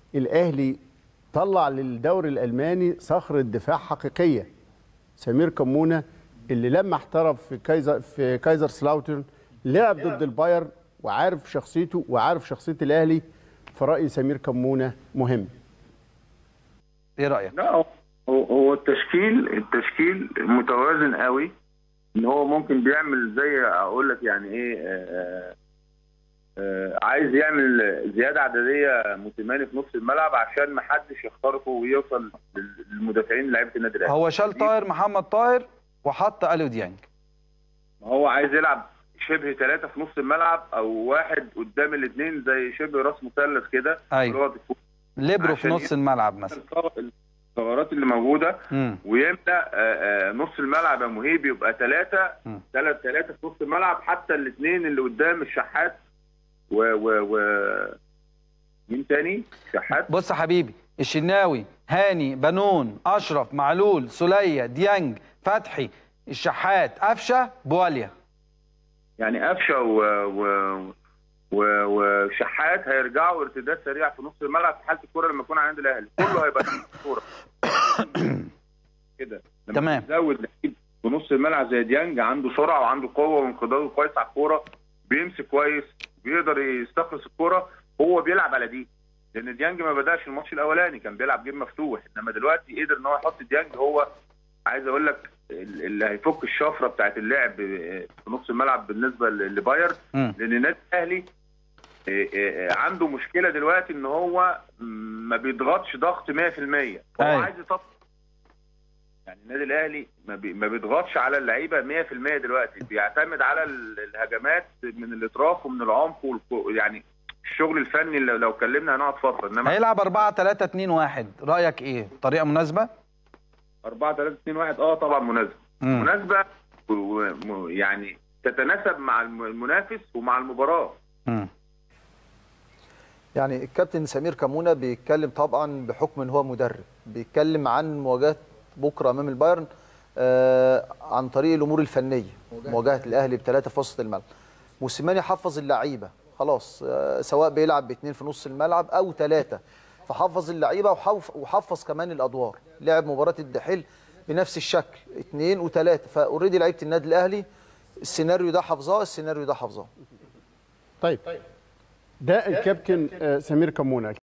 الاهلي طلع للدوري الالماني صخره دفاع حقيقيه. سمير كمونه اللي لما احترف في كايزر سلاوترن لعب ضد البايرن وعارف شخصيته وعارف شخصيه الاهلي. في رايي سمير كمونه مهم. ايه رايك؟ لا، هو التشكيل متوازن قوي، ان هو ممكن بيعمل زي اقول لك يعني ايه، عايز يعمل زياده عدديه موسيماني في نص الملعب عشان ما حدش يخترقه ويوصل للمدافعين لعيبه النادي الاهلي. هو شال طاهر محمد طاهر وحط اليو ديانج. هو عايز يلعب شبه 3 في نص الملعب او واحد قدام الاثنين زي شبه راس مثلث كده. ايوه، ليبرو في نص الملعب مثلا. الثغرات اللي موجوده ويملا نص الملعب يا مهيب يبقى 3 في نص الملعب، حتى الاثنين اللي قدام الشحات و مين تاني؟ شحات. بص يا حبيبي، الشناوي، هاني، بنون، اشرف، معلول، سوليه، ديانج، فتحي، الشحات، قفشه، بواليا. يعني قفشه وشحات هيرجعوا ارتداد سريع في نص الملعب في حاله الكوره لما يكون على النادي الاهلي، كله هيبقى في الكوره كده. تمام. تزود لعيب في نص الملعب زي ديانج، عنده سرعه وعنده قوه وانقضاضه كويس على الكوره، بيمسك كويس، بيقدر يستخلص الكوره. هو بيلعب على دي، لان ديانج ما بداش الماتش الاولاني، كان بيلعب جيم مفتوح، انما دلوقتي قدر ان هو يحط ديانج. هو عايز اقول لك اللي هيفك الشفره بتاعت اللعب في نص الملعب بالنسبه لبايرن، لان النادي الاهلي عنده مشكله دلوقتي ان هو ما بيضغطش ضغط 100%. هو عايز يطبق، يعني النادي الاهلي ما بيضغطش على اللعيبه 100% دلوقتي، بيعتمد على الهجمات من الاطراف ومن العمق يعني الشغل الفني لو اتكلمنا هنقعد فتره. انما هيلعب 4-3-2-1، رايك ايه؟ طريقه مناسبه؟ 4-3-2-1 طبعا مناسبه يعني تتناسب مع المنافس ومع المباراه. يعني الكابتن سمير كمونه بيتكلم طبعا بحكم ان هو مدرب، بيتكلم عن مواجهه بكره امام البايرن عن طريق الامور الفنيه، مواجهه الاهلي ب3 في وسط الملعب. موسيماني حفظ اللعيبه خلاص، سواء بيلعب ب2 في نص الملعب او 3، فحفظ اللعيبه وحفظ كمان الادوار. لعب مباراه الدحيل بنفس الشكل 2 و3، فاوريدي لعيبه النادي الاهلي السيناريو ده حافظاه، السيناريو ده حافظاه. طيب ده الكابتن سمير كمونه.